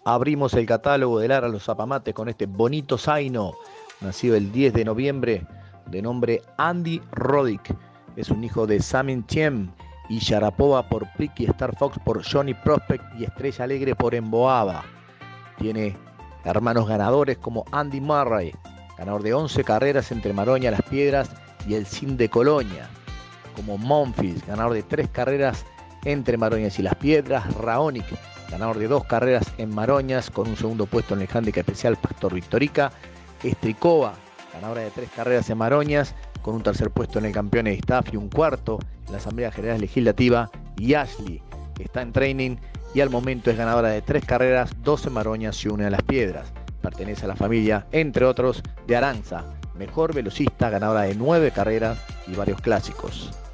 Abrimos el catálogo de Lara Los Zapamates con este bonito zaino, nacido el 10 de noviembre, de nombre Andy Roddick. Es un hijo de Samin Chiem y Sharapova por Prick y Star Fox por Johnny Prospect y Estrella Alegre por Emboaba. Tiene hermanos ganadores como Andy Murray, ganador de 11 carreras entre Maroña, Las Piedras y el CIM de Colonia, como Monfils, ganador de 3 carreras entre Maroñas y Las Piedras, Raonic, ganador de 2 carreras en Maroñas, con un segundo puesto en el handicap especial Pastor Victorica, Strikova, ganadora de 3 carreras en Maroñas, con un tercer puesto en el campeón de staff y un cuarto en la Asamblea General Legislativa, y Ashley, que está en training y al momento es ganadora de 3 carreras, 2 en Maroñas y 1 en Las Piedras. Pertenece a la familia, entre otros, de Aranza, mejor velocista, ganadora de 9 carreras y varios clásicos.